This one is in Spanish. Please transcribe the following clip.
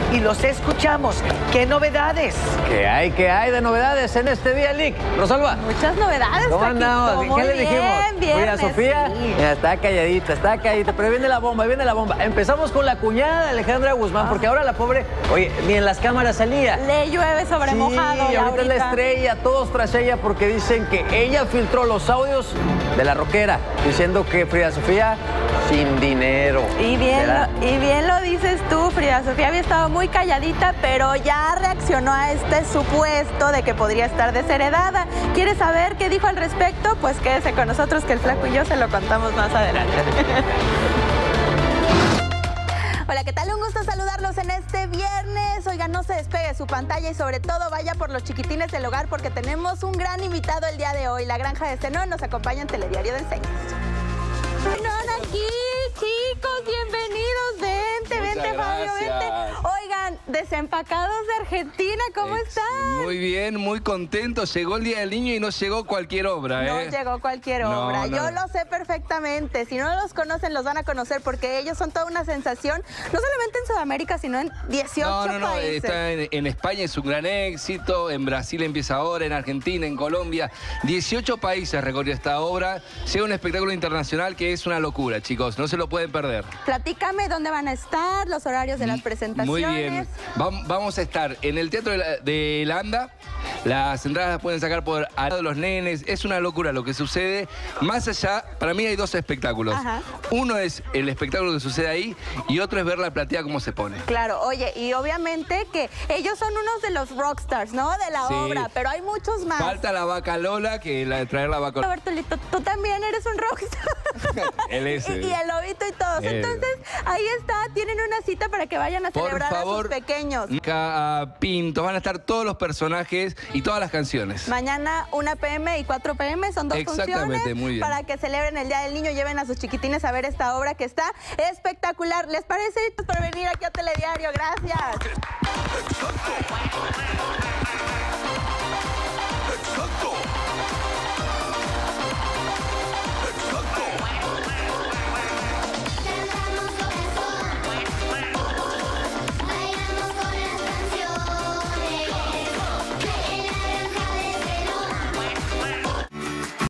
y los escuchamos. ¿Qué novedades? ¿Qué hay de novedades en este día, Lick? Rosalba. Muchas novedades, ¿Cómo Paquito. andamos? ¿Qué le dijimos? Bien, Oye, Sofía, sí. mira, está calladita, pero viene la bomba, Empezamos con la cuñada de Alejandra Guzmán, porque ahora la pobre, oye, ni en las cámaras salía. Le llueve sobre mojado. Y ahorita es la estrella, todos tras ella, porque dicen que ella filtró los audios de la rockera, diciendo que Frida Sofía sin dinero. Y bien lo dices tú, Frida Sofía había estado muy calladita, pero ya reaccionó a este supuesto de que podría estar desheredada. ¿Quieres saber qué dijo al respecto? Pues quédese con nosotros, que el Flaco y yo se lo contamos más adelante. Hola, ¿qué tal? Un gusto saludarlos en este viernes. Oigan, no se despegue su pantalla y sobre todo vaya por los chiquitines del hogar porque tenemos un gran invitado el día de hoy. La Granja de Zenón nos acompaña en Telediario de Enseñas. Zenón aquí, chicos, bienvenidos. Vente, Fabio, vente. Oigan, desempacados de Argentina, ¿cómo están? Muy bien, muy contentos. Llegó el Día del Niño y no llegó cualquier obra, No llegó cualquier obra. Yo lo sé perfectamente. Si no los conocen, los van a conocer porque ellos son toda una sensación, no solamente en Sudamérica, sino en 18 países. Está en España, es un gran éxito. En Brasil empieza ahora, en Argentina, en Colombia. 18 países recorrió esta obra. Llega un espectáculo internacional que es una locura, chicos. No se lo pueden perder. Platícame dónde van a estar, los horarios de las presentaciones. Muy bien. Vamos a estar en el Teatro de la Anda. Las entradas las pueden sacar por al lado de los nenes. Es una locura lo que sucede. Más allá, para mí hay dos espectáculos. Ajá. Uno es el espectáculo que sucede ahí y otro es ver la platea cómo se pone. Claro, oye, y obviamente que ellos son unos de los rockstars, ¿no? De la obra, pero hay muchos más. Falta la vaca Lola, que la de traer la vaca Lola. Bertolito, tú también eres un rockstar. Él es. Y el lobito y todos. Entonces, ahí está, tienen una cita para que vayan a celebrar a sus pequeños. Pinto, van a estar todos los personajes y todas las canciones. Mañana 1 p.m. y 4 p.m. son dos funciones muy bien. Para que celebren el Día del Niño, lleven a sus chiquitines a ver esta obra que está espectacular. ¿Les parece? Por venir aquí a Telediario, gracias.